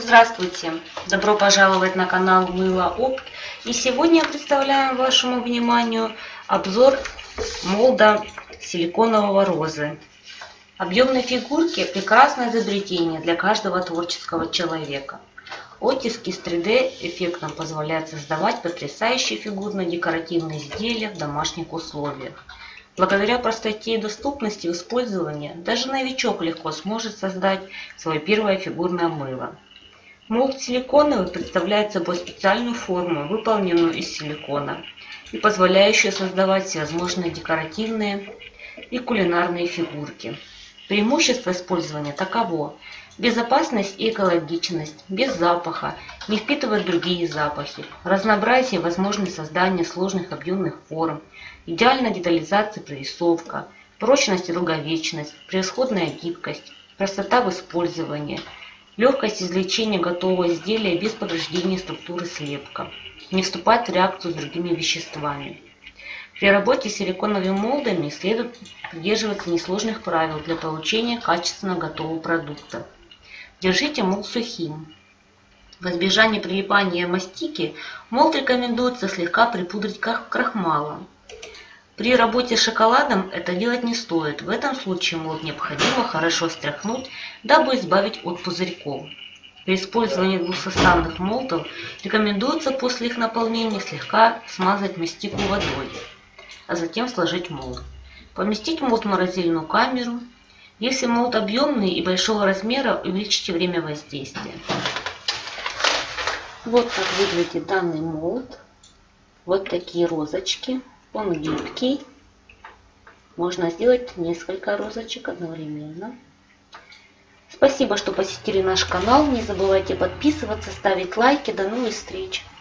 Здравствуйте! Добро пожаловать на канал Мыло Опт. И сегодня представляем вашему вниманию обзор молда силиконового розы. Объемные фигурки – прекрасное изобретение для каждого творческого человека. Оттиски с 3D эффектом позволяют создавать потрясающие фигурно-декоративные изделия в домашних условиях. Благодаря простоте и доступности использования, даже новичок легко сможет создать свое первое фигурное мыло. Молд силиконовый представляет собой специальную форму, выполненную из силикона, и позволяющую создавать всевозможные декоративные и кулинарные фигурки. Преимущество использования таково: безопасность и экологичность, без запаха, не впитывает другие запахи, разнообразие и возможность создания сложных объемных форм, идеальная детализация и прорисовка, прочность и долговечность, превосходная гибкость, простота в использовании, легкость извлечения готового изделия без повреждения структуры слепка, не вступать в реакцию с другими веществами. При работе с силиконовыми молдами следует придерживаться несложных правил для получения качественно готового продукта. Держите молд сухим. В избежание прилипания мастики молд рекомендуется слегка припудрить крахмалом. При работе с шоколадом это делать не стоит. В этом случае молд необходимо хорошо стряхнуть, дабы избавить от пузырьков. При использовании двухсоставных молдов рекомендуется после их наполнения слегка смазать мастику водой, а затем сложить молд. Поместить молд в морозильную камеру. Если молд объемный и большого размера, увеличьте время воздействия. Вот как выглядит данный молд. Вот такие розочки. Он гибкий. Можно сделать несколько розочек одновременно. Спасибо, что посетили наш канал. Не забывайте подписываться, ставить лайки. До новых встреч!